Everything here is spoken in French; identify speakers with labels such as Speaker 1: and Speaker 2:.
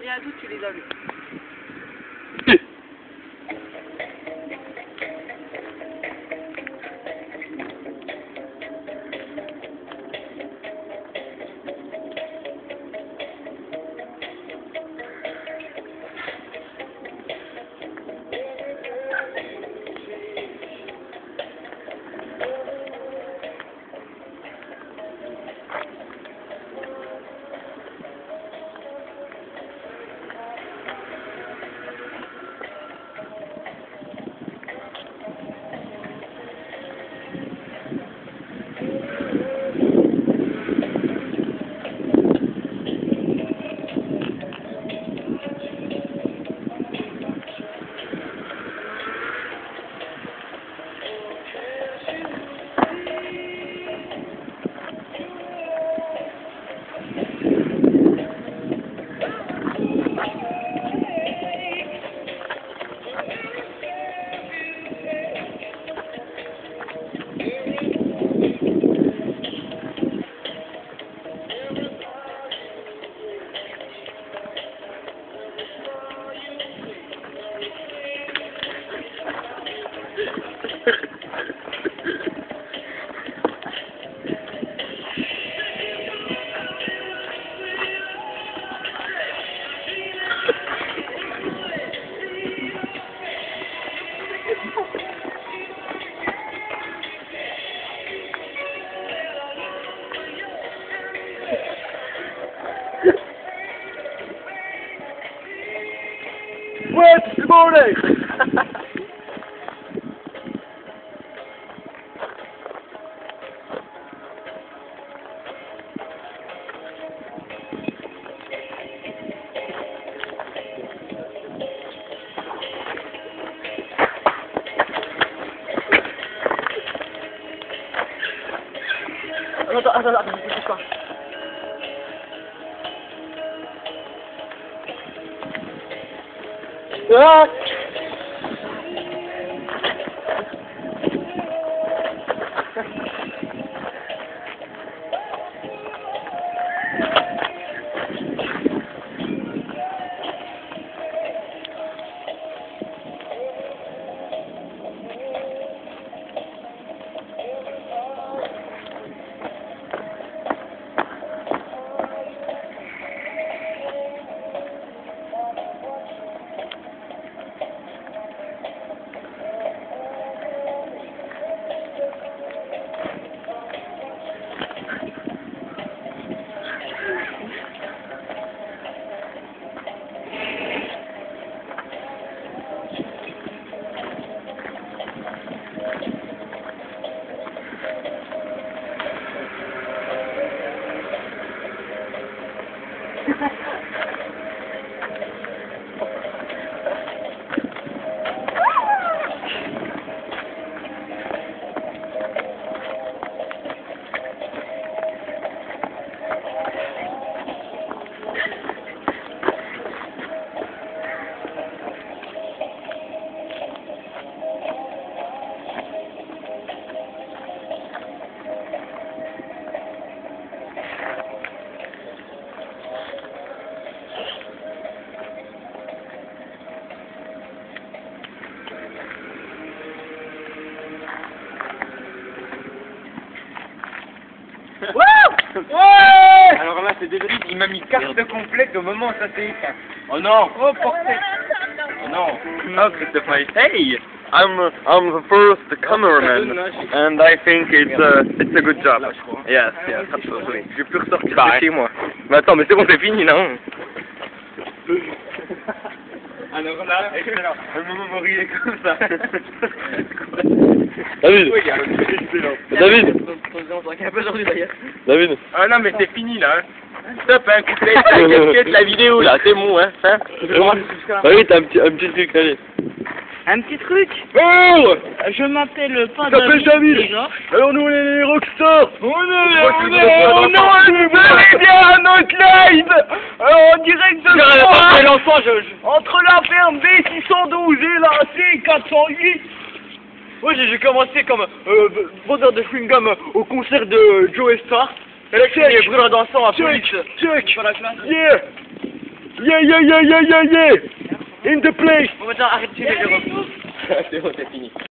Speaker 1: rien à doute, tu les as vus.
Speaker 2: Ouais, c'est bon, là.
Speaker 1: Attends, bouge pas.
Speaker 2: Ah!
Speaker 3: Ouais! Alors là, c'est débile, il m'a mis carte complète au moment où ça s'est éteint. Oh non! Oh, portée! Oh non!
Speaker 2: Oh, Christopher. Hey, I'm the first cameraman, and I think it's a good job. Yes, absolutely. J'ai pu ressortir de chez moi. Mais attends, mais c'est bon, c'est fini, non?
Speaker 3: Alors là, excellent. Un moment où il est comme ça.
Speaker 2: David! David! David!
Speaker 3: Ah non, mais c'est fini là. Hein. Stop, hein, coupez la vidéo là, c'est bon, hein.
Speaker 2: Ah oui, t'as un petit truc, allez.
Speaker 1: Un petit truc.
Speaker 2: Oh!
Speaker 1: Je m'appelle pas
Speaker 2: David,
Speaker 1: David.
Speaker 2: alors nous on est les rockstars!
Speaker 3: On est bien à notre live. Alors en direct de
Speaker 1: l'enfant,
Speaker 3: entre la ferme B612 et la C408.
Speaker 1: Ouais, j'ai commencé comme vendeur de chewing-gum au concert de Joe Star. Et là, je suis brûlant dansant à police.
Speaker 3: Check.
Speaker 1: Sur la classe.
Speaker 3: Yeah.
Speaker 2: Yeah, yeah, yeah, yeah, yeah, yeah. In the place.
Speaker 1: Bon, maintenant, arrête de filmer, Jérôme.
Speaker 2: C'est bon, c'est fini.